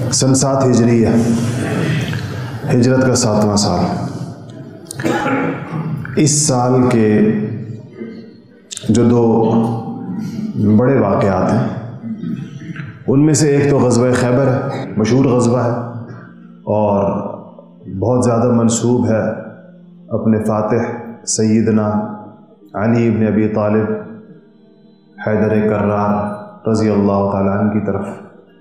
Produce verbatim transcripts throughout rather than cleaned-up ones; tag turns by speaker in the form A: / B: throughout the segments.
A: سن سات ہجری ہے، ہجرت کا ساتواں سال۔ اس سال کے جو دو بڑے واقعات ہیں ان میں سے ایک تو غزوہ خیبر ہے، مشہور غزوہ ہے اور بہت زیادہ منسوب ہے اپنے فاتح سیدنا علی بن ابی طالب حیدر کرار رضی اللہ تعالیٰ عنہ کی طرف،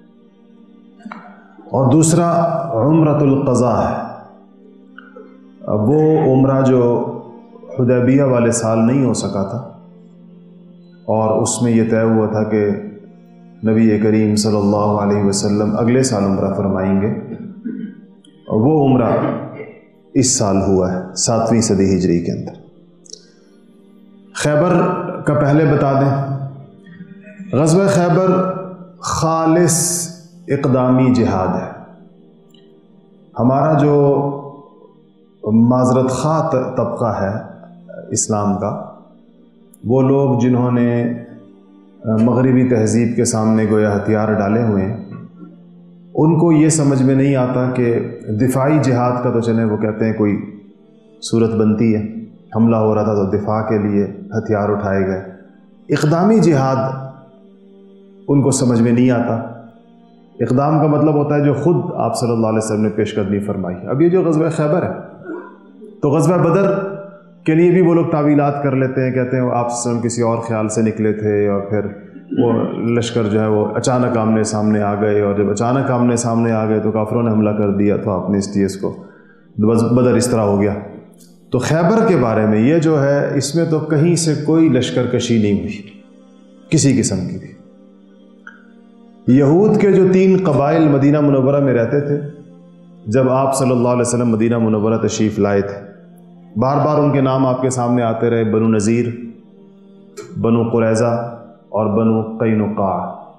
A: اور دوسرا عمرۃ القضاء ہے، وہ عمرہ جو حدیبیہ والے سال نہیں ہو سکا تھا اور اس میں یہ طے ہوا تھا کہ نبی کریم صلی اللہ علیہ وسلم اگلے سال عمرہ فرمائیں گے، اور وہ عمرہ اس سال ہوا ہے ساتویں صدی ہجری کے اندر۔ خیبر کا پہلے بتا دیں، غزوہ خیبر خالص اقدامی جہاد ہے۔ ہمارا جو معذرت خواہ طبقہ ہے اسلام کا، وہ لوگ جنہوں نے مغربی تہذیب کے سامنے گویا ہتھیار ڈالے ہوئے ہیں، ان کو یہ سمجھ میں نہیں آتا کہ دفاعی جہاد کا تو چلیں وہ کہتے ہیں کوئی صورت بنتی ہے، حملہ ہو رہا تھا تو دفاع کے لیے ہتھیار اٹھائے گئے۔ اقدامی جہاد ان کو سمجھ میں نہیں آتا۔ اقدام کا مطلب ہوتا ہے جو خود آپ صلی اللہ علیہ وسلم نے پیش قدمی فرمائی۔ اب یہ جو غزوہ خیبر ہے، تو غزوہ بدر کے لیے بھی وہ لوگ تعویلات کر لیتے ہیں، کہتے ہیں وہ آپ صلی اللہ علیہ وسلم کسی اور خیال سے نکلے تھے اور پھر وہ لشکر جو ہے وہ اچانک آمنے سامنے آ گئے، اور جب اچانک آمنے سامنے آ گئے تو کافروں نے حملہ کر دیا تو آپ نے اس لیے اس کو بدر اس طرح ہو گیا۔ تو خیبر کے بارے میں یہ جو ہے، اس میں تو کہیں سے کوئی لشکر کشی نہیں ہوئی کسی قسم کی بھی۔ یہود کے جو تین قبائل مدینہ منورہ میں رہتے تھے، جب آپ صلی اللہ علیہ وسلم مدینہ منورہ تشریف لائے تھے، بار بار ان کے نام آپ کے سامنے آتے رہے، بنو نذیر، بنو قریظہ اور بنو قینقاع۔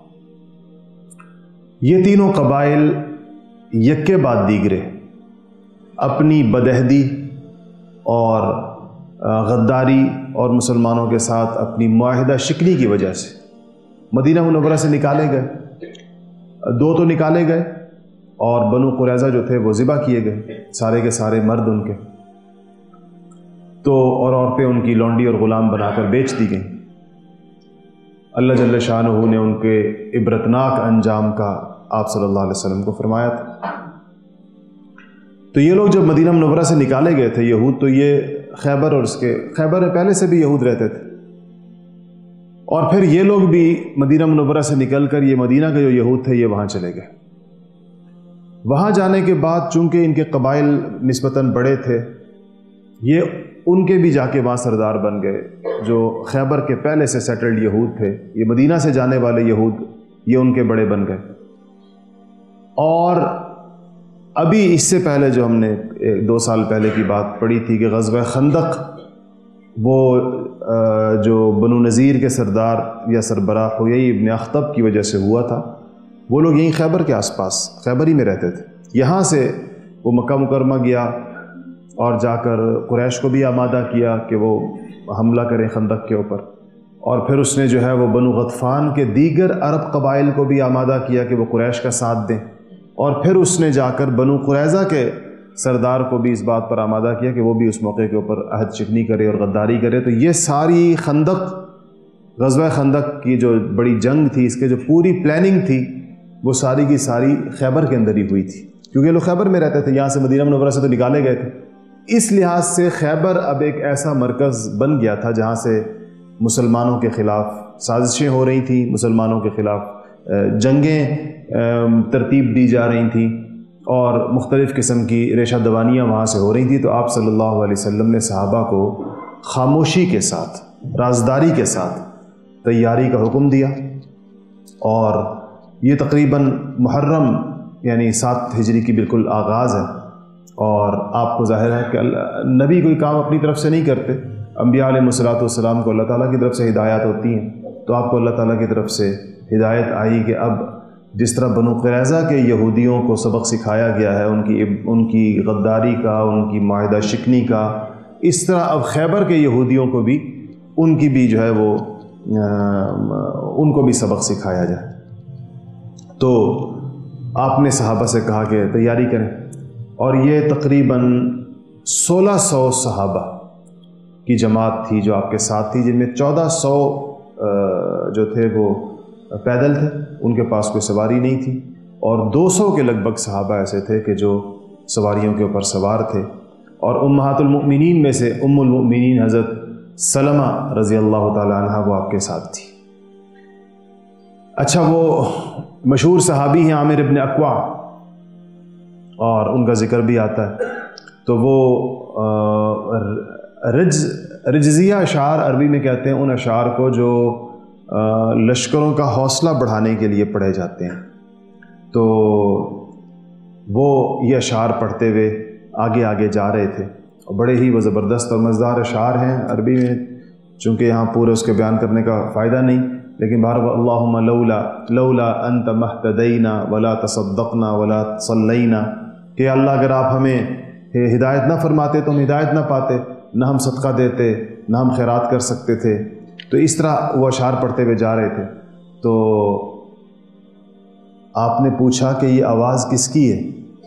A: یہ تینوں قبائل یکے بعد دیگرے اپنی بدہدی اور غداری اور مسلمانوں کے ساتھ اپنی معاہدہ شکنی کی وجہ سے مدینہ منورہ سے نکالے گئے۔ دو تو نکالے گئے اور بنو قریظہ جو تھے وہ ذبح کیے گئے، سارے کے سارے مرد ان کے، تو اور عورتیں ان کی لونڈی اور غلام بنا کر بیچ دی گئیں۔ اللہ جل شانہ نے ان کے عبرتناک انجام کا آپ صلی اللہ علیہ وسلم کو فرمایا تھا۔ تو یہ لوگ جب مدینہ منورہ سے نکالے گئے تھے یہود، تو یہ خیبر اور اس کے خیبر میں پہلے سے بھی یہود رہتے تھے، اور پھر یہ لوگ بھی مدینہ منورہ سے نکل کر یہ مدینہ کے جو یہود تھے یہ وہاں چلے گئے۔ وہاں جانے کے بعد چونکہ ان کے قبائل نسبتاً بڑے تھے، یہ ان کے بھی جا کے وہاں سردار بن گئے۔ جو خیبر کے پہلے سے سیٹلڈ یہود تھے، یہ مدینہ سے جانے والے یہود، یہ ان کے بڑے بن گئے۔ اور ابھی اس سے پہلے جو ہم نے دو سال پہلے کی بات پڑھی تھی کہ غزوہ خندق، وہ جو بنو نذیر کے سردار یا سربراہ حیی ابن اخطب کی وجہ سے ہوا تھا، وہ لوگ یہیں خیبر کے آس پاس خیبر ہی میں رہتے تھے۔ یہاں سے وہ مکہ مکرمہ گیا اور جا کر قریش کو بھی آمادہ کیا کہ وہ حملہ کریں خندق کے اوپر، اور پھر اس نے جو ہے وہ بنو غطفان کے دیگر عرب قبائل کو بھی آمادہ کیا کہ وہ قریش کا ساتھ دیں، اور پھر اس نے جا کر بنو قریظہ کے سردار کو بھی اس بات پر آمادہ کیا کہ وہ بھی اس موقع کے اوپر عہد شکنی کرے اور غداری کرے۔ تو یہ ساری خندق، غزوہ خندق کی جو بڑی جنگ تھی، اس کے جو پوری پلاننگ تھی، وہ ساری کی ساری خیبر کے اندر ہی ہوئی تھی، کیونکہ لوگ خیبر میں رہتے تھے، یہاں سے مدینہ منورہ سے تو نکالے گئے تھے۔ اس لحاظ سے خیبر اب ایک ایسا مرکز بن گیا تھا جہاں سے مسلمانوں کے خلاف سازشیں ہو رہی تھیں، مسلمانوں کے خلاف جنگیں ترتیب دی جا رہی تھیں، اور مختلف قسم کی ریشہ دوانیاں وہاں سے ہو رہی تھیں۔ تو آپ صلی اللہ علیہ وسلم نے صحابہ کو خاموشی کے ساتھ، رازداری کے ساتھ تیاری کا حکم دیا، اور یہ تقریباً محرم یعنی سات ہجری کی بالکل آغاز ہے، اور آپ کو ظاہر ہے کہ نبی کوئی کام اپنی طرف سے نہیں کرتے، انبیاء علیہ الصلوۃ والسلام کو اللہ تعالیٰ کی طرف سے ہدایات ہوتی ہیں، تو آپ کو اللہ تعالیٰ کی طرف سے ہدایت آئی کہ اب جس طرح بنو قریظہ کے یہودیوں کو سبق سکھایا گیا ہے ان کی ان کی غداری کا، ان کی معاہدہ شکنی کا، اس طرح اب خیبر کے یہودیوں کو بھی ان کی بھی جو ہے وہ ان کو بھی سبق سکھایا جائے۔ تو آپ نے صحابہ سے کہا کہ تیاری کریں، اور یہ تقریباً سولہ سو صحابہ کی جماعت تھی جو آپ کے ساتھ تھی، جن میں چودہ سو جو تھے وہ پیدل تھے، ان کے پاس کوئی سواری نہیں تھی، اور دو سو کے لگ بھگ صحابہ ایسے تھے کہ جو سواریوں کے اوپر سوار تھے، اور امہات المؤمنین میں سے ام المؤمنین حضرت سلمہ رضی اللہ تعالی عنہ وہ آپ کے ساتھ تھی۔ اچھا، وہ مشہور صحابی ہیں عامر ابن اقوع، اور ان کا ذکر بھی آتا ہے، تو وہ رجز رجزیہ اشعار عربی میں کہتے ہیں ان اشعار کو جو لشکروں کا حوصلہ بڑھانے کے لیے پڑھے جاتے ہیں، تو وہ یہ اشعار پڑھتے ہوئے آگے آگے جا رہے تھے، اور بڑے ہی وہ زبردست اور مزیدار اشعار ہیں عربی میں، چونکہ یہاں پورے اس کے بیان کرنے کا فائدہ نہیں، لیکن بہر اللہم لولا لولا انت مہتدینا ولا تصدقنا ولا صلینا، کہ اللہ اگر آپ ہمیں ہدایت نہ فرماتے تو ہم ہدایت نہ پاتے، نہ ہم صدقہ دیتے، نہ ہم خیرات کر سکتے تھے۔ تو اس طرح وہ اشعار پڑھتے ہوئے جا رہے تھے، تو آپ نے پوچھا کہ یہ آواز کس کی ہے،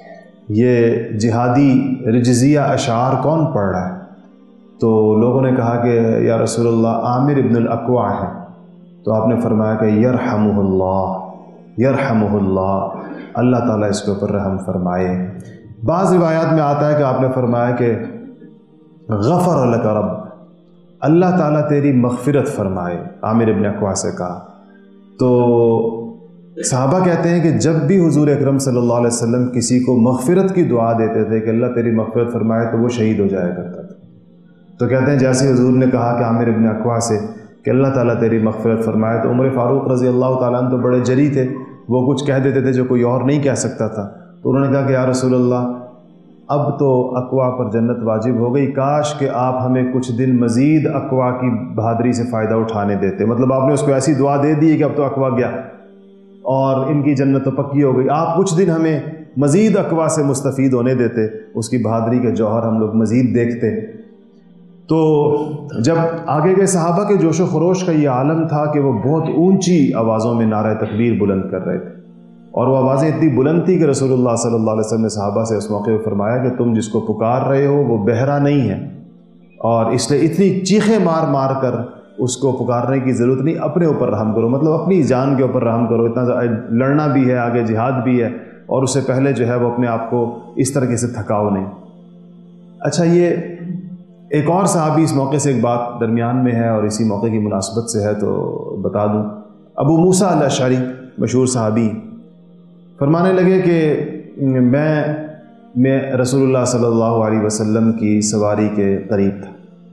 A: یہ جہادی رجزیہ اشعار کون پڑھ رہا ہے؟ تو لوگوں نے کہا کہ یا رسول اللہ عامر ابن الاقوع ہے۔ تو آپ نے فرمایا کہ یرحمہ اللہ یرحمہ اللہ، اللہ تعالیٰ اس کے اوپر رحم فرمائے۔ بعض روایات میں آتا ہے کہ آپ نے فرمایا کہ غفر لک رب، اللہ تعالیٰ تیری مغفرت فرمائے، عامر ابن اقوع سے کہا۔ تو صحابہ کہتے ہیں کہ جب بھی حضور اکرم صلی اللہ علیہ وسلم کسی کو مغفرت کی دعا دیتے تھے کہ اللہ تیری مغفرت فرمائے، تو وہ شہید ہو جایا کرتا تھا۔ تو کہتے ہیں جیسے حضور نے کہا کہ عامر ابن اقوع سے کہ اللہ تعالیٰ تیری مغفرت فرمائے، تو عمر فاروق رضی اللہ تعالیٰ عنہ تو بڑے جری تھے، وہ کچھ کہہ دیتے تھے جو کوئی اور نہیں کہہ سکتا تھا۔ تو انہوں نے کہا کہ یا رسول اللہ، اب تو اقوع پر جنت واجب ہو گئی، کاش کہ آپ ہمیں کچھ دن مزید اقوع کی بہادری سے فائدہ اٹھانے دیتے۔ مطلب آپ نے اس کو ایسی دعا دے دی کہ اب تو اقوع گیا اور ان کی جنت تو پکی ہو گئی، آپ کچھ دن ہمیں مزید اقوع سے مستفید ہونے دیتے، اس کی بہادری کے جوہر ہم لوگ مزید دیکھتے۔ تو جب آگے کے صحابہ کے جوش و خروش کا یہ عالم تھا کہ وہ بہت اونچی آوازوں میں نعرہ تکبیر بلند کر رہے تھے، اور وہ آوازیں اتنی بلند تھی کہ رسول اللہ صلی اللہ علیہ وسلم نے صحابہ سے اس موقع پہ فرمایا کہ تم جس کو پکار رہے ہو وہ بہرا نہیں ہے، اور اس لیے اتنی چیخیں مار مار کر اس کو پکارنے کی ضرورت نہیں، اپنے اوپر رحم کرو، مطلب اپنی جان کے اوپر رحم کرو، اتنا لڑنا بھی ہے، آگے جہاد بھی ہے، اور اس سے پہلے جو ہے وہ اپنے آپ کو اس طریقے سے تھکاؤ نہیں۔ اچھا، یہ ایک اور صحابی اس موقع سے ایک بات درمیان میں ہے اور اسی موقع کی مناسبت سے ہے تو بتا دوں۔ ابو موسیٰ الاشعری مشہور صحابی فرمانے لگے کہ میں میں رسول اللہ صلی اللہ علیہ وسلم کی سواری کے قریب تھا،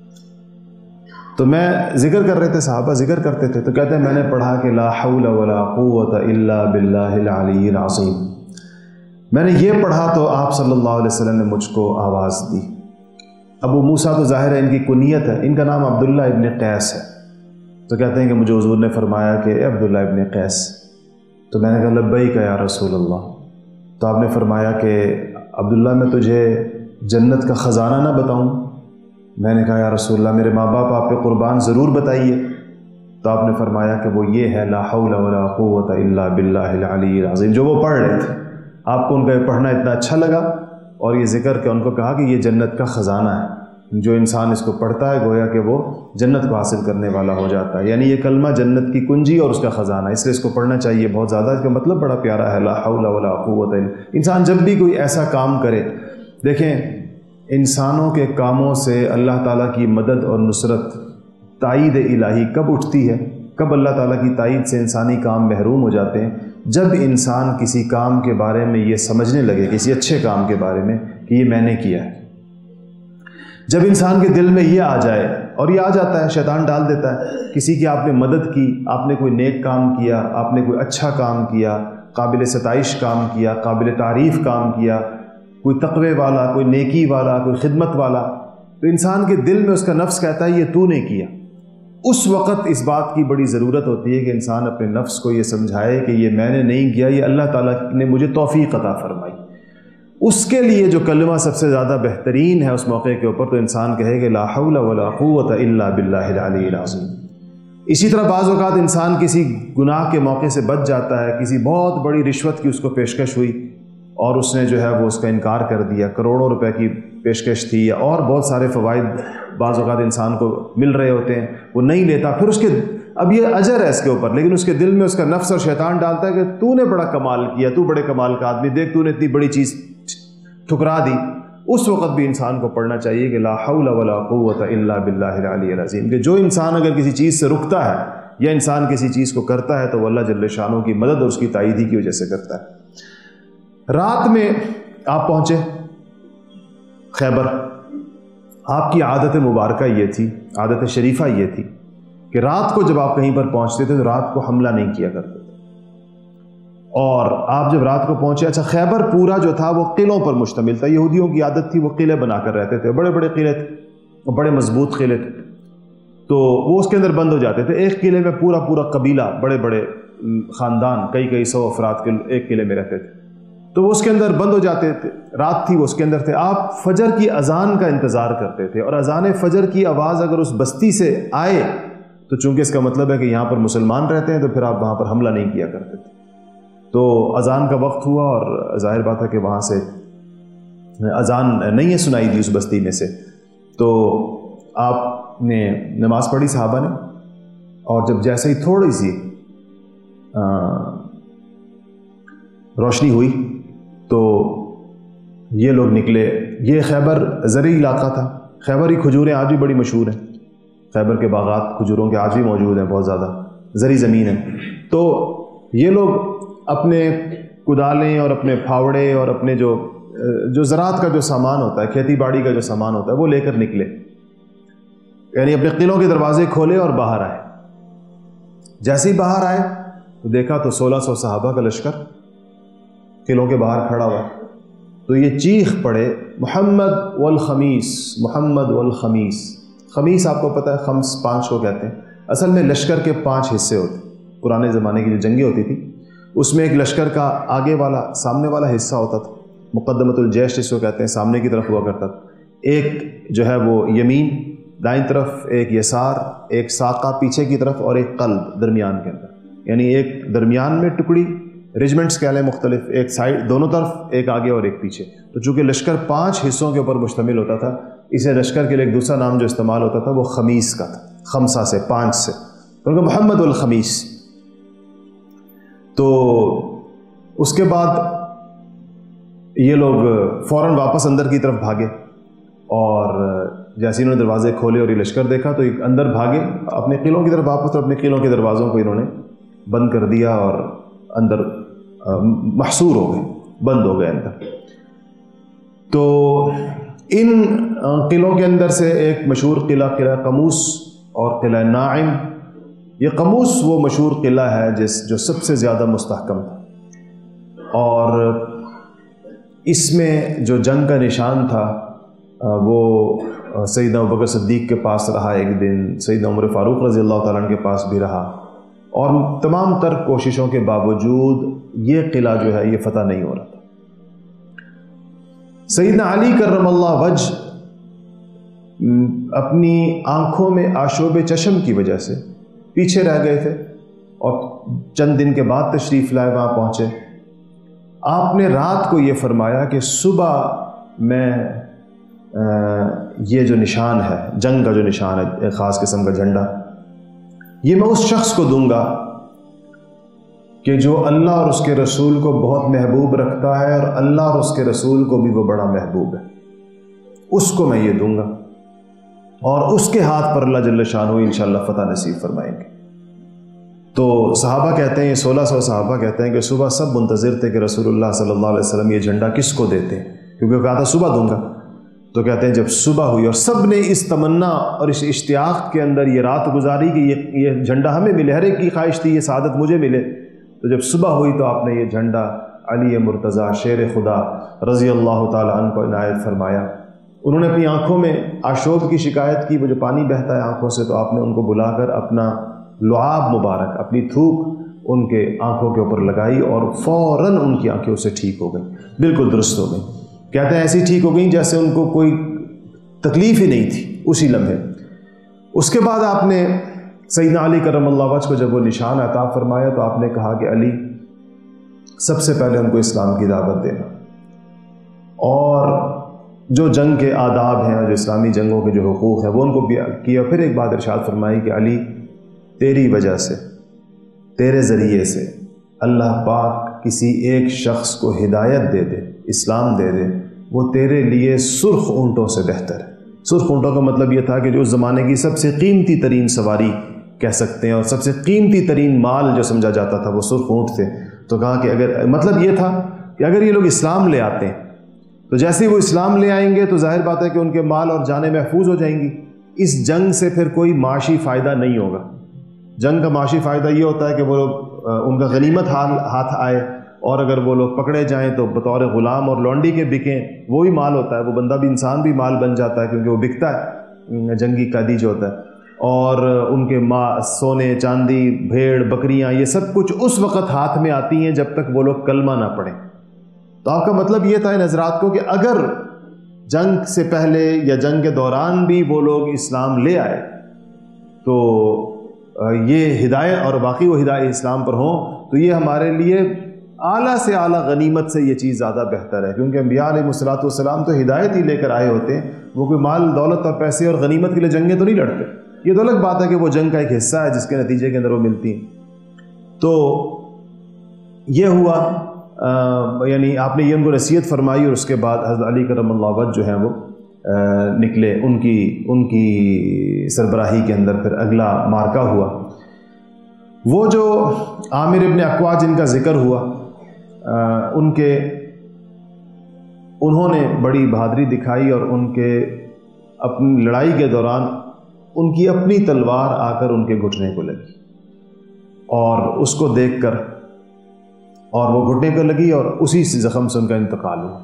A: تو میں ذکر کر رہے تھے، صحابہ ذکر کرتے تھے، تو کہتے ہیں میں نے پڑھا کہ لا حول ولا قوت الا باللہ العلی العظیم۔ میں نے یہ پڑھا تو آپ صلی اللہ علیہ وسلم نے مجھ کو آواز دی۔ ابو موسیٰ تو ظاہر ہے ان کی کنیت ہے، ان کا نام عبداللہ ابن قیس ہے، تو کہتے ہیں کہ مجھے حضور نے فرمایا کہ اے عبداللہ ابن قیس، تو میں نے کہا لبیک یا رسول اللہ۔ تو آپ نے فرمایا کہ عبداللہ میں تجھے جنت کا خزانہ نہ بتاؤں؟ میں نے کہا یا رسول اللہ میرے ماں باپ آپ پہ قربان، ضرور بتائیے۔ تو آپ نے فرمایا کہ وہ یہ ہے لا حول ولا قوت الا باللہ العلی العظیم، جو وہ پڑھ رہے تھے۔ آپ کو ان کا یہ پڑھنا اتنا اچھا لگا اور یہ ذکر کہ ان کو کہا کہ یہ جنت کا خزانہ ہے، جو انسان اس کو پڑھتا ہے گویا کہ وہ جنت کو حاصل کرنے والا ہو جاتا ہے، یعنی یہ کلمہ جنت کی کنجی اور اس کا خزانہ، اس لیے اس کو پڑھنا چاہیے بہت زیادہ۔ اس کا مطلب بڑا پیارا ہے، لا حول ولا قوت الا۔ انسان جب بھی کوئی ایسا کام کرے، دیکھیں انسانوں کے کاموں سے اللہ تعالیٰ کی مدد اور نصرت، تائید الہی کب اٹھتی ہے، کب اللہ تعالیٰ کی تائید سے انسانی کام محروم ہو جاتے ہیں؟ جب انسان کسی کام کے بارے میں یہ سمجھنے لگے، کسی اچھے کام کے بارے میں کہ یہ میں نے کیا ہے، جب انسان کے دل میں یہ آ جائے، اور یہ آ جاتا ہے، شیطان ڈال دیتا ہے، کسی کی آپ نے مدد کی، آپ نے کوئی نیک کام کیا، آپ نے کوئی اچھا کام کیا، قابل ستائش کام کیا، قابل تعریف کام کیا، کوئی تقوی والا، کوئی نیکی والا، کوئی خدمت والا، تو انسان کے دل میں اس کا نفس کہتا ہے یہ تو نے کیا۔ اس وقت اس بات کی بڑی ضرورت ہوتی ہے کہ انسان اپنے نفس کو یہ سمجھائے کہ یہ میں نے نہیں کیا، یہ اللہ تعالیٰ نے مجھے توفیق عطا فرمائی۔ اس کے لیے جو کلمہ سب سے زیادہ بہترین ہے اس موقع کے اوپر، تو انسان کہے کہ لا حول ولا قوت الا باللہ العلی العظیم۔ اسی طرح بعض اوقات انسان کسی گناہ کے موقع سے بچ جاتا ہے، کسی بہت بڑی رشوت کی اس کو پیشکش ہوئی اور اس نے جو ہے وہ اس کا انکار کر دیا، کروڑوں روپے کی پیشکش تھی یا اور بہت سارے فوائد بعض اوقات انسان کو مل رہے ہوتے ہیں، وہ نہیں لیتا، پھر اس کے اب یہ اجر ہے اس کے اوپر، لیکن اس کے دل میں اس کا نفس اور شیطان ڈالتا ہے کہ تو نے بڑا کمال کیا، تو بڑے کمال کا آدمی، دیکھ تو نے اتنی بڑی چیز ٹھکرا دی۔ اس وقت بھی انسان کو پڑھنا چاہیے کہ لا حول ولا قوت الا باللہ العلی العظیم، کہ جو انسان اگر کسی چیز سے رکتا ہے یا انسان کسی چیز کو کرتا ہے تو وہ اللہ جل شانہ کی مدد اور اس کی تائید کی وجہ سے کرتا ہے۔ رات میں آپ پہنچے خیبر، آپ کی عادت مبارکہ یہ تھی، عادت شریفہ یہ تھی کہ رات کو جب آپ کہیں پر پہنچتے تھے تو رات کو حملہ نہیں کیا کرتے تھے، اور آپ جب رات کو پہنچے، اچھا خیبر پورا جو تھا وہ قلعوں پر مشتمل تھا، یہودیوں کی عادت تھی وہ قلعے بنا کر رہتے تھے، بڑے بڑے قلعے تھے، بڑے مضبوط قلعے تھے، تو وہ اس کے اندر بند ہو جاتے تھے۔ ایک قلعے میں پورا پورا قبیلہ، بڑے بڑے خاندان، کئی کئی سو افراد کے ایک قلعے میں رہتے تھے، تو وہ اس کے اندر بند ہو جاتے تھے، رات تھی وہ اس کے اندر تھے۔ آپ فجر کی اذان کا انتظار کرتے تھے، اور اذان فجر کی آواز اگر اس بستی سے آئے تو چونکہ اس کا مطلب ہے کہ یہاں پر مسلمان رہتے ہیں، تو پھر آپ وہاں پر حملہ نہیں کیا کرتے تھے۔ تو اذان کا وقت ہوا اور ظاہر بات ہے کہ وہاں سے اذان نہیں ہے سنائی دی اس بستی میں سے، تو آپ نے نماز پڑھی صحابہ نے، اور جب جیسے ہی تھوڑی سی روشنی ہوئی تو یہ لوگ نکلے۔ یہ خیبر زرعی علاقہ تھا، خیبر کی کھجوریں آج بھی بڑی مشہور ہیں، خیبر کے باغات کھجوروں کے آج بھی موجود ہیں، بہت زیادہ زرعی زمین ہے۔ تو یہ لوگ اپنے کدالیں اور اپنے پھاوڑے اور اپنے جو جو زراعت کا جو سامان ہوتا ہے، کھیتی باڑی کا جو سامان ہوتا ہے، وہ لے کر نکلے، یعنی اپنے قلعوں کے دروازے کھولے اور باہر آئے۔ جیسے ہی باہر آئے تو دیکھا تو سولہ سو صحابہ کا لشکر قلعوں کے باہر کھڑا ہوا، تو یہ چیخ پڑے محمد والخمیس، محمد والخمیس۔ خمیس آپ کو پتہ ہے خمس پانچ کو کہتے ہیں، اصل میں لشکر کے پانچ حصے ہوتے، پرانے زمانے کی جو جنگیں ہوتی تھی اس میں ایک لشکر کا آگے والا سامنے والا حصہ ہوتا تھا، مقدمۃ الجیش جس کو کہتے ہیں، سامنے کی طرف ہوا کرتا تھا، ایک جو ہے وہ یمین دائیں طرف، ایک یسار، ایک ساقہ پیچھے کی طرف، اور ایک قلب درمیان کے اندر، یعنی ایک درمیان میں ٹکڑی، ریجمنٹس کہہ لیں مختلف، ایک سائڈ دونوں طرف، ایک آگے اور ایک پیچھے۔ تو چونکہ لشکر پانچ حصوں کے اوپر مشتمل ہوتا تھا، اسے لشکر کے لیے ایک دوسرا نام جو استعمال ہوتا تھا وہ خمیس کا تھا، خمسہ سے، پانچ سے، کیونکہ محمد والخمیس۔ تو اس کے بعد یہ لوگ فوراً واپس اندر کی طرف بھاگے، اور جیسے انہوں نے دروازے کھولے اور یہ لشکر دیکھا تو ایک اندر بھاگے اپنے قلعوں کی طرف واپس، اور اپنے قلعوں کے دروازوں کو انہوں نے بند کر دیا اور اندر محصور ہو گئے، بند ہو گئے اندر۔ تو ان قلعوں کے اندر سے ایک مشہور قلعہ قلعہ قموس اور قلعہ ناعم۔ یہ قموس وہ مشہور قلعہ ہے جس جو سب سے زیادہ مستحکم تھا، اور اس میں جو جنگ کا نشان تھا وہ سیدنا ابوبکر صدیق کے پاس رہا، ایک دن سیدنا عمر فاروق رضی اللہ تعالیٰ عنہ کے پاس بھی رہا، اور تمام تر کوششوں کے باوجود یہ قلعہ جو ہے یہ فتح نہیں ہو رہا تھا۔ سیدنا علی کرم اللہ وجہ اپنی آنکھوں میں آشوب چشم کی وجہ سے پیچھے رہ گئے تھے، اور چند دن کے بعد تشریف لائے، وہاں پہنچے۔ آپ نے رات کو یہ فرمایا کہ صبح میں یہ جو نشان ہے، جنگ کا جو نشان ہے، ایک خاص قسم کا جھنڈا، یہ میں اس شخص کو دوں گا کہ جو اللہ اور اس کے رسول کو بہت محبوب رکھتا ہے، اور اللہ اور اس کے رسول کو بھی وہ بڑا محبوب ہے، اس کو میں یہ دوں گا، اور اس کے ہاتھ پر اللہ جل شانہ انشاءاللہ فتح نصیب فرمائیں گے۔ تو صحابہ کہتے ہیں، یہ سولہ سو صحابہ کہتے ہیں کہ صبح سب منتظر تھے کہ رسول اللہ صلی اللہ علیہ وسلم یہ جھنڈا کس کو دیتے ہیں، کیونکہ وہ کہا تھا صبح دوں گا۔ تو کہتے ہیں جب صبح ہوئی اور سب نے اس تمنا اور اس اشتیاق کے اندر یہ رات گزاری کہ یہ یہ جھنڈا ہمیں ملے، ہر ایک کی خواہش تھی یہ سعادت مجھے ملے، تو جب صبح ہوئی تو آپ نے یہ جھنڈا علی مرتضیٰ شیر خدا رضی اللہ تعالی عنہ کو عنایت فرمایا۔ انہوں نے اپنی آنکھوں میں آشوب کی شکایت کی، وہ جو پانی بہتا ہے آنکھوں سے، تو آپ نے ان کو بلا کر اپنا لعاب مبارک، اپنی تھوک ان کے آنکھوں کے اوپر لگائی، اور فوراً ان کی آنکھیں اس سے ٹھیک ہو گئیں، بالکل درست ہو گئیں۔ کہتے ہیں ایسی ٹھیک ہو گئیں جیسے ان کو کوئی تکلیف ہی نہیں تھی اسی لمحے۔ اس کے بعد آپ نے سیدنا علی کرم اللہ وجہ کو جب وہ نشان عطا فرمایا تو آپ نے کہا کہ علی سب سے پہلے ان کو اسلام کی دعوت دینا، اور جو جنگ کے آداب ہیں، جو اسلامی جنگوں کے جو حقوق ہیں وہ ان کو بھی کیا۔ پھر ایک بات ارشاد فرمائی کہ علی تیری وجہ سے، تیرے ذریعے سے اللہ پاک کسی ایک شخص کو ہدایت دے دے، اسلام دے دے، وہ تیرے لیے سرخ اونٹوں سے بہتر ہے۔ سرخ اونٹوں کا مطلب یہ تھا کہ جو اس زمانے کی سب سے قیمتی ترین سواری کہہ سکتے ہیں اور سب سے قیمتی ترین مال جو سمجھا جاتا تھا وہ سرخ اونٹ تھے۔ تو کہا کہ اگر مطلب یہ تھا کہ اگر یہ لوگ اسلام لے آتے ہیں تو جیسے ہی وہ اسلام لے آئیں گے تو ظاہر بات ہے کہ ان کے مال اور جانیں محفوظ ہو جائیں گی۔ اس جنگ سے پھر کوئی معاشی فائدہ نہیں ہوگا۔ جنگ کا معاشی فائدہ یہ ہوتا ہے کہ وہ لوگ ان کا غنیمت ہاتھ آئے، اور اگر وہ لوگ پکڑے جائیں تو بطور غلام اور لونڈی کے بکیں، وہی مال ہوتا ہے، وہ بندہ بھی انسان بھی مال بن جاتا ہے کیونکہ وہ بکتا ہے، جنگی قیدی جو ہوتا ہے۔ اور ان کے ماں سونے چاندی بھیڑ بکریاں یہ سب کچھ اس وقت ہاتھ میں آتی ہیں جب تک وہ لوگ کلمہ نہ پڑھیں۔ تو آپ کا مطلب یہ تھا ان حضرات کو کہ اگر جنگ سے پہلے یا جنگ کے دوران بھی وہ لوگ اسلام لے آئے تو یہ ہدایت، اور باقی وہ ہدایت اسلام پر ہوں، تو یہ ہمارے لیے اعلیٰ سے اعلیٰ غنیمت سے یہ چیز زیادہ بہتر ہے، کیونکہ انبیاء علیہ الصلوۃ والسلام تو ہدایت ہی لے کر آئے ہوتے ہیں، وہ کوئی مال دولت اور پیسے اور غنیمت کے لیے جنگیں تو نہیں لڑتے۔ یہ تو الگ بات ہے کہ وہ جنگ کا ایک حصہ ہے جس کے نتیجے کے اندر وہ ملتی ہیں۔ تو یہ ہوا، آ, یعنی آپ نے یہ ان کو نصیحت فرمائی، اور اس کے بعد حضرت علی کرم اللہ وجہ جو ہیں وہ آ, نکلے، ان کی ان کی سربراہی کے اندر پھر اگلا مارکہ ہوا۔ وہ جو عامر ابن اقوا جن کا ذکر ہوا، آ, ان کے انہوں نے بڑی بہادری دکھائی، اور ان کے اپنی لڑائی کے دوران ان کی اپنی تلوار آ کر ان کے گھٹنے کو لگی، اور اس کو دیکھ کر اور وہ گھٹنے کو لگی، اور اسی سے زخم سے ان کا انتقال ہوا۔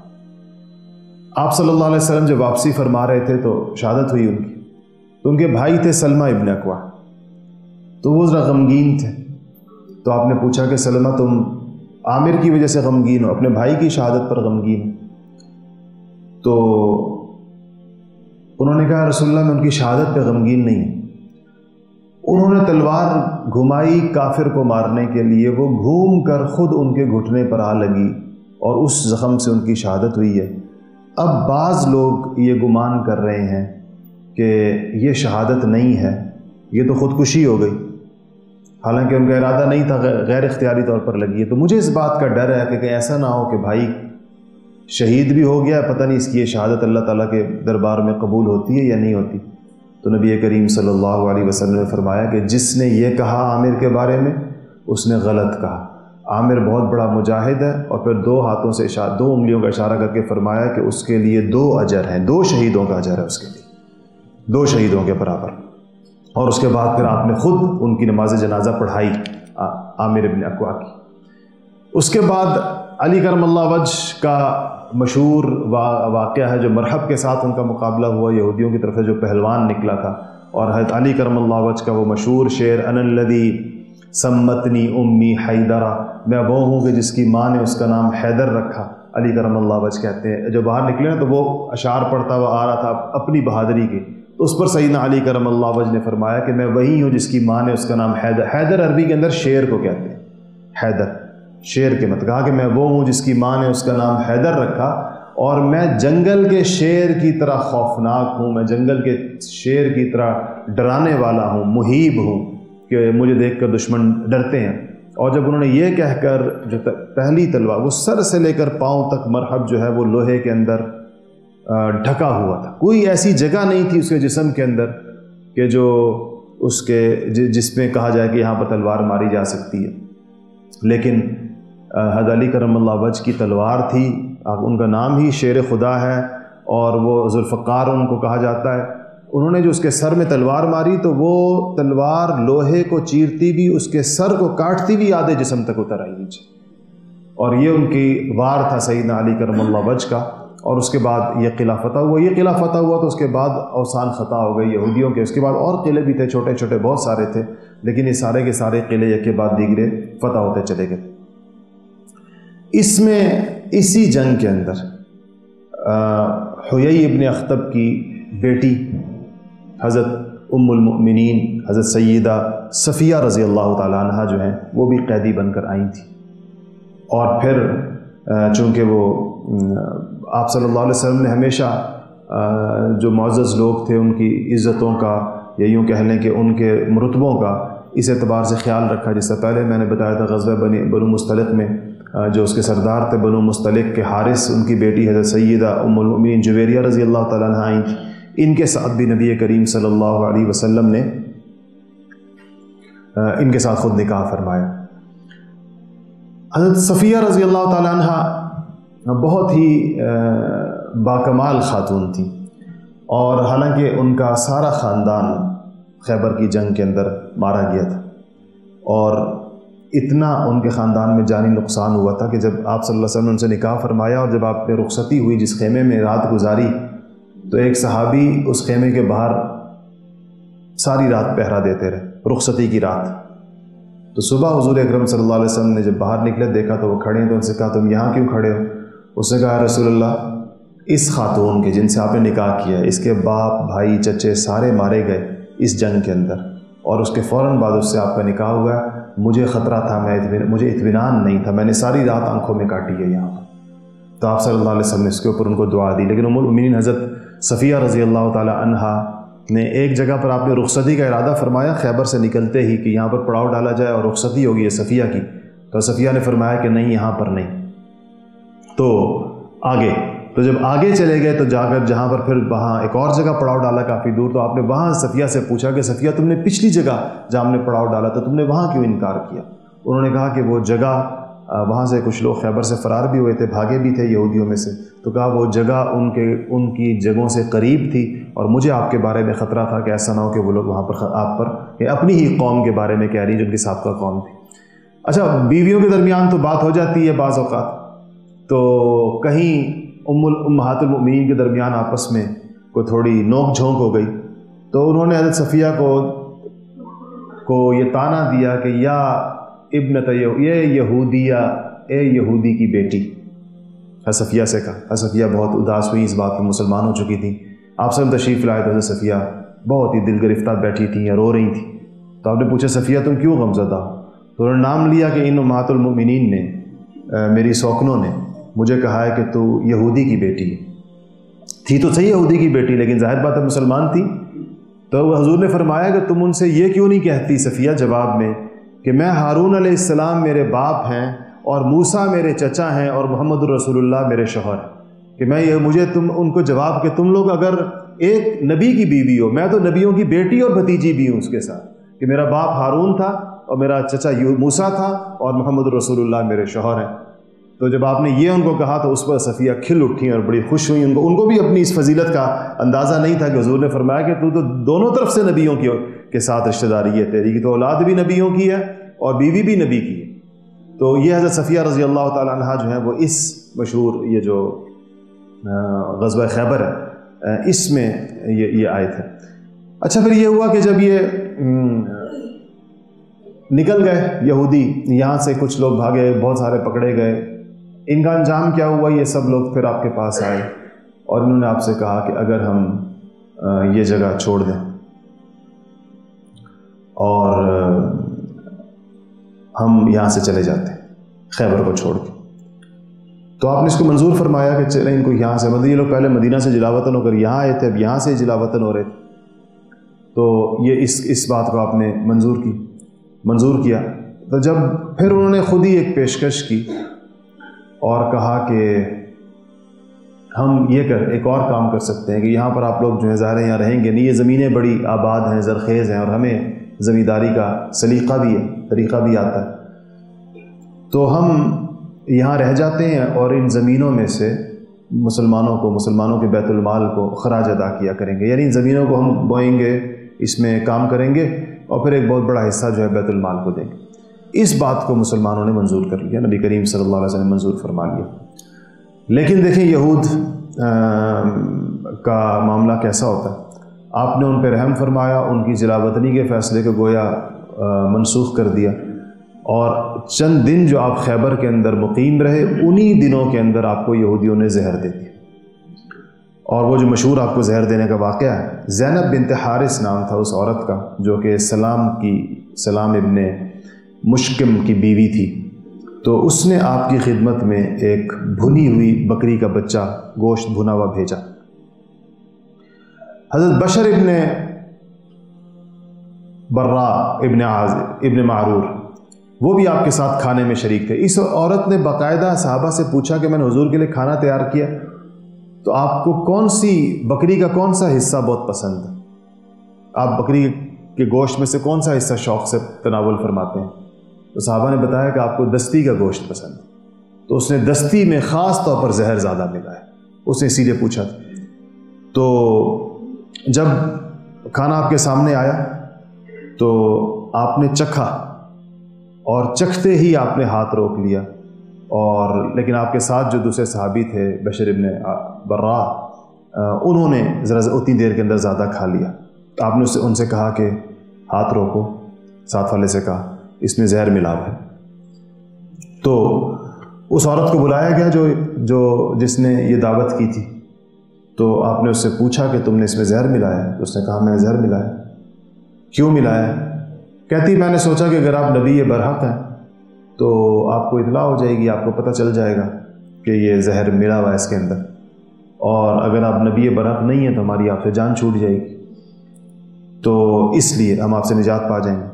A: آپ صلی اللہ علیہ وسلم جب واپسی فرما رہے تھے تو شہادت ہوئی ان کی، تو ان کے بھائی تھے سلمہ ابن اقوا، تو وہ ذرا غمگین تھے۔ تو آپ نے پوچھا کہ سلمہ تم عامر کی وجہ سے غمگین ہو، اپنے بھائی کی شہادت پر غمگین ہو؟ تو انہوں نے کہا رسول اللہ میں ان کی شہادت پہ غمگین نہیں ہوں۔ انہوں نے تلوار گھمائی کافر کو مارنے کے لیے، وہ گھوم کر خود ان کے گھٹنے پر آ لگی، اور اس زخم سے ان کی شہادت ہوئی ہے۔ اب بعض لوگ یہ گمان کر رہے ہیں کہ یہ شہادت نہیں ہے، یہ تو خودکشی ہو گئی، حالانکہ ان کا ارادہ نہیں تھا، غیر اختیاری طور پر لگی ہے۔ تو مجھے اس بات کا ڈر ہے کہ کہیں ایسا نہ ہو کہ بھائی شہید بھی ہو گیا، پتہ نہیں اس کی یہ شہادت اللہ تعالیٰ کے دربار میں قبول ہوتی ہے یا نہیں ہوتی۔ تو نبی کریم صلی اللہ علیہ وسلم نے فرمایا کہ جس نے یہ کہا عامر کے بارے میں اس نے غلط کہا۔ عامر بہت بڑا مجاہد ہے، اور پھر دو ہاتھوں سے اشارہ دو انگلیوں کا اشارہ کر کے فرمایا کہ اس کے لیے دو اجر ہیں، دو شہیدوں کا اجر ہے اس کے لیے، دو شہیدوں کے برابر۔ اور اس کے بعد پھر آپ نے خود ان کی نماز جنازہ پڑھائی عامر ابن اقوا کی۔ اس کے بعد علی کرم اللہ وجہ کا مشہور واقعہ ہے جو مرحب کے ساتھ ان کا مقابلہ ہوا، یہودیوں کی طرف سے جو پہلوان نکلا تھا، اور حضرت علی کرم اللہ وجہ کا وہ مشہور شعر انا الذی سمتنی امی حیدرہ، میں وہ ہوں کہ جس کی ماں نے اس کا نام حیدر رکھا، علی کرم اللہ وجہ کہتے ہیں۔ جب باہر نکلے نا تو وہ اشعار پڑھتا ہوا آ رہا تھا اپنی بہادری کی، تو اس پر سیدنا علی کرم اللہ وجہ نے فرمایا کہ میں وہی ہوں جس کی ماں نے اس کا نام حیدر، حیدر عربی کے اندر شیر کو کہتے ہیں، حیدر شیر کے مت کہا کہ میں وہ ہوں جس کی ماں نے اس کا نام حیدر رکھا، اور میں جنگل کے شیر کی طرح خوفناک ہوں، میں جنگل کے شیر کی طرح ڈرانے والا ہوں، مہیب ہوں کہ مجھے دیکھ کر دشمن ڈرتے ہیں۔ اور جب انہوں نے یہ کہہ کر جو پہلی تلوار، وہ سر سے لے کر پاؤں تک مرحب جو ہے وہ لوہے کے اندر ڈھکا ہوا تھا، کوئی ایسی جگہ نہیں تھی اس کے جسم کے اندر کہ جو اس کے جس میں کہا جائے کہ یہاں پر تلوار ماری جا سکتی ہے، لیکن حضرت علی کرم اللہ وجہ کی تلوار تھی، ان کا نام ہی شیر خدا ہے، اور وہ ذوالفقار ان کو کہا جاتا ہے۔ انہوں نے جو اس کے سر میں تلوار ماری تو وہ تلوار لوہے کو چیرتی بھی، اس کے سر کو کاٹتی بھی آدھے جسم تک اتر آئی نیچے، اور یہ ان کی وار تھا سیدنا علی کرم اللہ وجہ کا۔ اور اس کے بعد یہ قلعہ فتح ہوا، یہ قلعہ فتح ہوا تو اس کے بعد اوسان خطا ہو گئی یہودیوں کے، اس کے بعد اور قلعے بھی تھے چھوٹے چھوٹے بہت سارے تھے، لیکن یہ سارے کے سارے قلعے ایک کے بعد دیگرے فتح ہوتے چلے گئے۔ اس میں اسی جنگ کے اندر حیی ابن اخطب کی بیٹی حضرت ام المؤمنین حضرت سیدہ صفیہ رضی اللہ تعالیٰ عنہ جو ہیں وہ بھی قیدی بن کر آئی تھیں، اور پھر چونکہ وہ آپ صلی اللہ علیہ وسلم نے ہمیشہ جو معزز لوگ تھے ان کی عزتوں کا یا یوں کہہ لیں کہ ان کے مرتبوں کا اس اعتبار سے خیال رکھا، جس سے پہلے میں نے بتایا تھا غزوہ بنی بنو مستلق میں جو اس کے سردار تھے بنو مستلق کے حارث، ان کی بیٹی حضرت سیدہ ام المؤمنین جویریہ رضی اللہ تعالیٰ عنہ آئیں تھیں، ان کے ساتھ بھی نبی کریم صلی اللہ علیہ وسلم نے ان کے ساتھ خود نکاح فرمایا۔ حضرت صفیہ رضی اللہ تعالیٰ عنہ بہت ہی باکمال خاتون تھیں، اور حالانکہ ان کا سارا خاندان خیبر کی جنگ کے اندر مارا گیا تھا، اور اتنا ان کے خاندان میں جانی نقصان ہوا تھا کہ جب آپ صلی اللہ علیہ وسلم نے ان سے نکاح فرمایا اور جب آپ نے رخصتی ہوئی جس خیمے میں رات گزاری، تو ایک صحابی اس خیمے کے باہر ساری رات پہرا دیتے رہے، رخصتی کی رات۔ تو صبح حضور اکرم صلی اللہ علیہ وسلم نے جب باہر نکلے دیکھا تو وہ کھڑے ہیں، تو ان سے کہا تم یہاں کیوں کھڑے ہو؟ اس نے کہا رسول اللہ اس خاتون کے جن سے آپ نے نکاح کیا ہے، اس کے باپ بھائی چچے سارے مارے گئے اس جنگ کے اندر، اور اس کے فوراً بعد اس سے آپ کا نکاح ہوا ہے، مجھے خطرہ تھا، میں مجھے اطمینان نہیں تھا، میں نے ساری رات آنکھوں میں کاٹی ہے یہاں پر۔ تو آپ صلی اللہ علیہ وسلم نے اس کے اوپر ان کو دعا دی، لیکن ام المؤمنین حضرت صفیہ رضی اللہ تعالی عنہا نے ایک جگہ پر آپ نے رخصتی کا ارادہ فرمایا خیبر سے نکلتے ہی کہ یہاں پر پڑاؤ ڈالا جائے اور رخصتی ہوگی ہے صفیہ کی، تو صفیہ نے فرمایا کہ نہیں یہاں پر نہیں، تو آگے تو جب آگے چلے گئے تو جا کر جہاں پر پھر وہاں ایک اور جگہ پڑاؤ ڈالا کافی دور، تو آپ نے وہاں صفیہ سے پوچھا کہ صفیہ تم نے پچھلی جگہ جہاں ہم نے پڑاؤ ڈالا تھا تم نے وہاں کیوں انکار کیا؟ انہوں نے کہا کہ وہ جگہ وہاں سے کچھ لوگ خیبر سے فرار بھی ہوئے تھے، بھاگے بھی تھے یہودیوں میں سے، تو کہا وہ جگہ ان کے ان کی جگہوں سے قریب تھی، اور مجھے آپ کے بارے میں خطرہ تھا کہ ایسا نہ ہو کہ وہ لوگ وہاں پر آپ پر یا اپنی ہی قوم کے بارے میں کہہ رہی جو ان کی سابقہ قوم تھی۔ اچھا، بیویوں کے درمیان تو بات ہو جاتی ہے بعض اوقات، تو کہیں ام امہات المؤمنین کے درمیان آپس میں کوئی تھوڑی نوک جھونک ہو گئی، تو انہوں نے حضرت صفیہ کو کو یہ طعنہ دیا کہ یا ابنت یہ یہودیہ، اے یہودی کی بیٹی۔ حضرت صفیہ سے کہا، حضرت صفیہ بہت اداس ہوئی، اس بات میں مسلمان ہو چکی تھیں، آپ سے تشریف لائے تو حضرت صفیہ بہت ہی دل گرفتہ بیٹھی تھیں یا رو رہی تھیں، تو آپ نے پوچھا صفیہ تم کیوں غمزدہ ہو؟ تو انہوں نے نام لیا کہ ان امہات المؤمنین نے، میری سوکنوں نے مجھے کہا ہے کہ تو یہودی کی بیٹی ہے، تھی تو صحیح یہودی کی بیٹی لیکن ظاہر بات ہے مسلمان تھی، تو حضور نے فرمایا کہ تم ان سے یہ کیوں نہیں کہتی صفیہ جواب میں کہ میں ہارون علیہ السلام میرے باپ ہیں اور موسیٰ میرے چچا ہیں اور محمد الرسول اللہ میرے شوہر ہیں، کہ میں یہ مجھے تم ان کو جواب کہ تم لوگ اگر ایک نبی کی بیوی ہو، میں تو نبیوں کی بیٹی اور بھتیجی بھی ہوں اس کے ساتھ، کہ میرا باپ ہارون تھا اور میرا چچا موسیٰ تھا اور محمد الرسول اللہ میرے شوہر ہیں۔ تو جب آپ نے یہ ان کو کہا تو اس پر صفیہ کھل اٹھیں اور بڑی خوش ہوئیں، ان کو ان کو بھی اپنی اس فضیلت کا اندازہ نہیں تھا کہ حضور نے فرمایا کہ تو تو دونوں طرف سے نبیوں کی کے ساتھ رشتہ داری ہے، تیری کی تو اولاد بھی نبیوں کی ہے اور بیوی بھی نبی کی ہے۔ تو یہ حضرت صفیہ رضی اللہ تعالی عنہ جو ہیں وہ اس مشہور یہ جو غزوہ خیبر ہے اس میں یہ یہ آیت ہے۔ اچھا، پھر یہ ہوا کہ جب یہ نکل گئے یہودی، یہاں سے کچھ لوگ بھاگے، بہت سارے پکڑے گئے، ان کا انجام کیا ہوا؟ یہ سب لوگ پھر آپ کے پاس آئے اور انہوں نے آپ سے کہا کہ اگر ہم یہ جگہ چھوڑ دیں اور ہم یہاں سے چلے جاتے ہیں خیبر کو چھوڑ کے، تو آپ نے اس کو منظور فرمایا کہ چلیں ان کو یہاں سے، مطلب یہ لوگ پہلے مدینہ سے جلا وطن ہو کر یہاں آئے تھے، اب یہاں سے جلا وطن ہو رہے تھے، تو یہ اس اس بات کو آپ نے منظور کی منظور کیا۔ تو جب پھر انہوں نے خود ہی ایک پیشکش کی اور کہا کہ ہم یہ کر ایک اور کام کر سکتے ہیں کہ یہاں پر آپ لوگ جو ہے ظاہر یہاں رہیں گے نہیں، یہ زمینیں بڑی آباد ہیں، زرخیز ہیں، اور ہمیں زمینداری کا سلیقہ بھی ہے، طریقہ بھی آتا ہے، تو ہم یہاں رہ جاتے ہیں اور ان زمینوں میں سے مسلمانوں کو مسلمانوں کے بیت المال کو خراج ادا کیا کریں گے، یعنی ان زمینوں کو ہم بوئیں گے، اس میں کام کریں گے اور پھر ایک بہت بڑا حصہ جو ہے بیت المال کو دیں گے۔ اس بات کو مسلمانوں نے منظور کر لیا، نبی کریم صلی اللہ علیہ وسلم نے منظور فرما لیا۔ لیکن دیکھیں یہود کا معاملہ کیسا ہوتا ہے، آپ نے ان پہ رحم فرمایا، ان کی جلا وطنی کے فیصلے کو گویا منسوخ کر دیا، اور چند دن جو آپ خیبر کے اندر مقیم رہے، انہی دنوں کے اندر آپ کو یہودیوں نے زہر دے دیا، اور وہ جو مشہور آپ کو زہر دینے کا واقعہ ہے، زینب بنت حارث نام تھا اس عورت کا، جو کہ سلام کی سلام ابن مشکم کی بیوی تھی. تو اس نے آپ کی خدمت میں ایک بھنی ہوئی بکری کا بچہ گوشت بھنا ہوا بھیجا. حضرت بشر ابن برا ابن عازب ابن معرور وہ بھی آپ کے ساتھ کھانے میں شریک تھے. اس عورت نے باقاعدہ صحابہ سے پوچھا کہ میں نے حضور کے لیے کھانا تیار کیا، تو آپ کو کون سی بکری کا کون سا حصہ بہت پسند ہے؟ آپ بکری کے گوشت میں سے کون سا حصہ شوق سے تناول فرماتے ہیں؟ تو صحابہ نے بتایا کہ آپ کو دستی کا گوشت پسند ہے. تو اس نے دستی میں خاص طور پر زہر زیادہ ملا ہے، اس نے اسی لیے پوچھا تھا. تو جب کھانا آپ کے سامنے آیا تو آپ نے چکھا، اور چکھتے ہی آپ نے ہاتھ روک لیا. اور لیکن آپ کے ساتھ جو دوسرے صحابی تھے بشر ابن برا، انہوں نے ذرا اتنی دیر کے اندر زیادہ کھا لیا. آپ نے اس سے ان سے کہا کہ ہاتھ روکو، ساتھ والے سے کہا اس میں زہر ملا ہے. تو اس عورت کو بلایا گیا جو جو جس نے یہ دعوت کی تھی. تو آپ نے اس سے پوچھا کہ تم نے اس میں زہر ملایا ہے؟ تو اس نے کہا میں نے زہر ملایا. کیوں ملایا ہے؟ کہتی میں نے سوچا کہ اگر آپ نبی برحق ہیں تو آپ کو اطلاع ہو جائے گی، آپ کو پتہ چل جائے گا کہ یہ زہر ملا ہوا ہے اس کے اندر، اور اگر آپ نبی برحق نہیں ہیں تو ہماری آپ سے جان چھوٹ جائے گی، تو اس لیے ہم آپ سے نجات پا جائیں گے.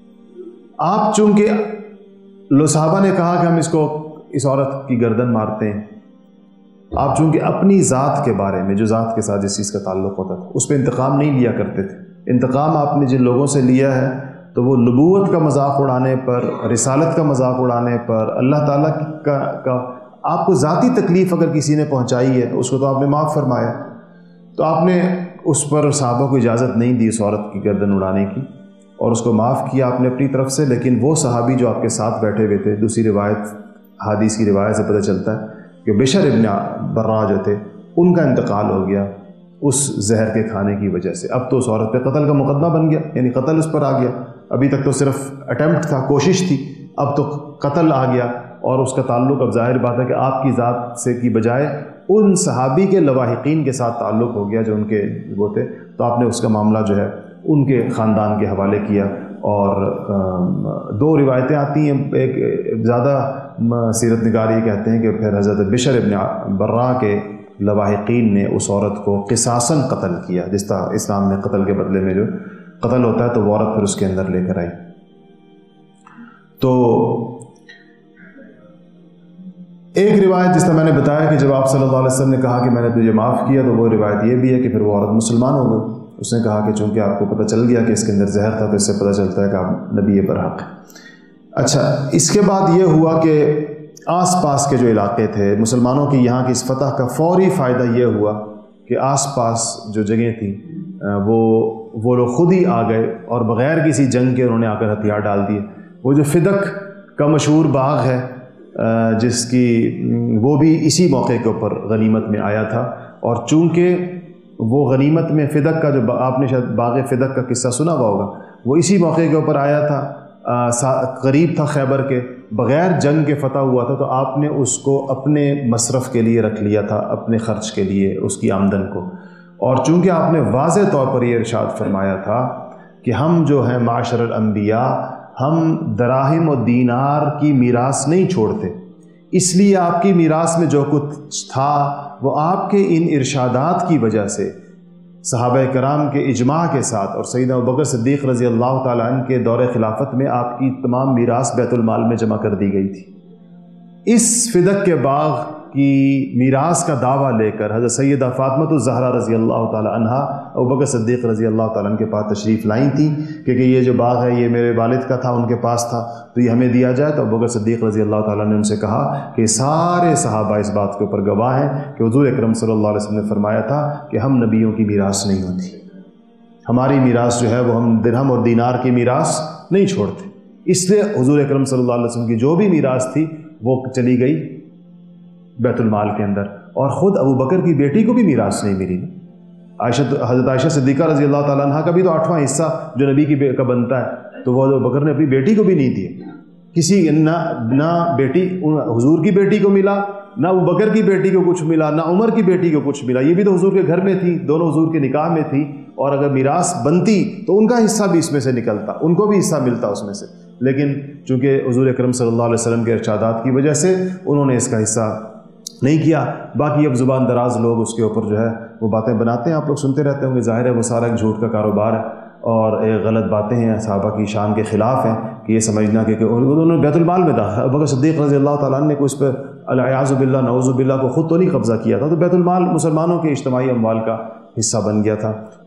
A: آپ چونکہ لو صحابہ نے کہا کہ ہم اس کو اس عورت کی گردن مارتے ہیں، آپ چونکہ اپنی ذات کے بارے میں، جو ذات کے ساتھ جس چیز کا تعلق ہوتا تھا، اس پہ انتقام نہیں لیا کرتے تھے. انتقام آپ نے جن لوگوں سے لیا ہے تو وہ نبوت کا مذاق اڑانے پر، رسالت کا مذاق اڑانے پر، اللہ تعالیٰ کا, کا آپ کو ذاتی تکلیف اگر کسی نے پہنچائی ہے اس کو تو آپ نے معاف فرمایا. تو آپ نے اس پر صحابہ کو اجازت نہیں دی اس عورت کی گردن اڑانے کی، اور اس کو معاف کیا آپ نے اپنی طرف سے. لیکن وہ صحابی جو آپ کے ساتھ بیٹھے ہوئے تھے، دوسری روایت حدیث کی روایت سے پتہ چلتا ہے کہ بشر ابن برا جو تھے ان کا انتقال ہو گیا اس زہر کے کھانے کی وجہ سے. اب تو اس عورت پہ قتل کا مقدمہ بن گیا، یعنی قتل اس پر آ گیا. ابھی تک تو صرف اٹیمپٹ تھا، کوشش تھی، اب تو قتل آ گیا، اور اس کا تعلق اب ظاہر بات ہے کہ آپ کی ذات سے کی بجائے ان صحابی کے لواحقین کے ساتھ تعلق ہو گیا جو ان کے وہ تھے. تو آپ نے اس کا معاملہ جو ہے ان کے خاندان کے حوالے کیا. اور دو روایتیں آتی ہیں، ایک زیادہ سیرت نگار یہ کہتے ہیں کہ پھر حضرت بشر ابن برا کے لواحقین نے اس عورت کو قصاصاً قتل کیا، جس طرح اسلام میں قتل کے بدلے میں جو قتل ہوتا ہے تو وہ عورت پھر اس کے اندر لے کر آئی. تو ایک روایت جس طرح میں نے بتایا کہ جب آپ صلی اللہ علیہ وسلم نے کہا کہ میں نے تجھے معاف کیا، تو وہ روایت یہ بھی ہے کہ پھر وہ عورت مسلمان ہو گئی. اس نے کہا کہ چونکہ آپ کو پتہ چل گیا کہ اس کے اندر زہر تھا تو اس سے پتہ چلتا ہے کہ آپ نبی برحق. اچھا، اس کے بعد یہ ہوا کہ آس پاس کے جو علاقے تھے مسلمانوں کی، یہاں کی اس فتح کا فوری فائدہ یہ ہوا کہ آس پاس جو جگہیں تھیں وہ وہ لوگ خود ہی آ گئے اور بغیر کسی جنگ کے انہوں نے آ کر ہتھیار ڈال دیے. وہ جو فدق کا مشہور باغ ہے جس کی وہ بھی اسی موقع کے اوپر غنیمت میں آیا تھا، اور چونکہ وہ غنیمت میں فدق کا جو آپ نے شاید باغ فدق کا قصہ سنا ہوا ہوگا، وہ اسی موقع کے اوپر آیا تھا، قریب تھا خیبر کے، بغیر جنگ کے فتح ہوا تھا. تو آپ نے اس کو اپنے مصرف کے لیے رکھ لیا تھا، اپنے خرچ کے لیے اس کی آمدن کو. اور چونکہ آپ نے واضح طور پر یہ ارشاد فرمایا تھا کہ ہم جو ہیں معاشر الانبیاء، ہم دراہم و دینار کی میراث نہیں چھوڑتے، اس لیے آپ کی میراث میں جو کچھ تھا وہ آپ کے ان ارشادات کی وجہ سے صحابہ کرام کے اجماع کے ساتھ اور سیدنا ابوبکر صدیق رضی اللہ تعالیٰ عنہ کے دور خلافت میں آپ کی تمام میراث بیت المال میں جمع کر دی گئی تھی. اس فدق کے باغ کی میراث کا دعویٰ لے کر حضرت سیدہ فاطمہ الزہرا رضی اللہ تعالیٰ عنہا ابوبکر صدیق رضی اللہ تعالیٰ عنہ کے پاس تشریف لائیں تھیں کہ یہ جو باغ ہے یہ میرے والد کا تھا، ان کے پاس تھا، تو یہ ہمیں دیا جائے. تو ابوبکر صدیق رضی اللہ تعالیٰ نے ان سے کہا کہ سارے صحابہ اس بات کے اوپر گواہ ہیں کہ حضور اکرم صلی اللہ علیہ وسلم نے فرمایا تھا کہ ہم نبیوں کی میراث نہیں ہوتی، ہماری میراث جو ہے وہ ہم درہم اور دینار کی میراث نہیں چھوڑتے. اس لیے حضور اکرم صلی اللہ علیہ وسلم کی جو بھی میراث تھی وہ چلی گئی بیت المال کے اندر، اور خود ابو بکر کی بیٹی کو بھی میراث نہیں ملی. عائشہ حضرت عائشہ صدیقہ رضی اللہ تعالیٰ عنہ کا بھی تو آٹھواں حصہ جو نبی کی کا بنتا ہے، تو وہ ابو بکر نے اپنی بیٹی کو بھی نہیں دیے. کسی نہ نہ بیٹی حضور کی بیٹی کو ملا نہ ابو بکر کی بیٹی کو کچھ ملا، نہ عمر کی بیٹی کو کچھ ملا، یہ بھی تو حضور کے گھر میں تھی، دونوں حضور کے نکاح میں تھی، اور اگر میراث بنتی تو ان کا حصہ بھی اس میں سے نکلتا، ان کو بھی حصہ ملتا اس میں سے، لیکن چونکہ حضور اکرم صلی اللہ علیہ وسلم کے ارشادات کی وجہ سے انہوں نے اس کا حصہ نہیں کیا۔ باقی اب زبان دراز لوگ اس کے اوپر جو ہے وہ باتیں بناتے ہیں، آپ لوگ سنتے رہتے ہوں گے، ظاہر ہے وہ سارا ایک جھوٹ کا کاروبار ہے اور ایک غلط باتیں ہیں، صحابہ کی شان کے خلاف ہیں، کہ یہ سمجھنا کہ انہوں نے بیت المال میں تھا، ابو بکر صدیق رضی اللہ تعالیٰ عنہ نے کوئی اس پہ الیاذ باللہ نعوذ باللہ کو خود تو نہیں قبضہ کیا تھا، تو بیت المال مسلمانوں کے اجتماعی اموال کا حصہ بن گیا تھا۔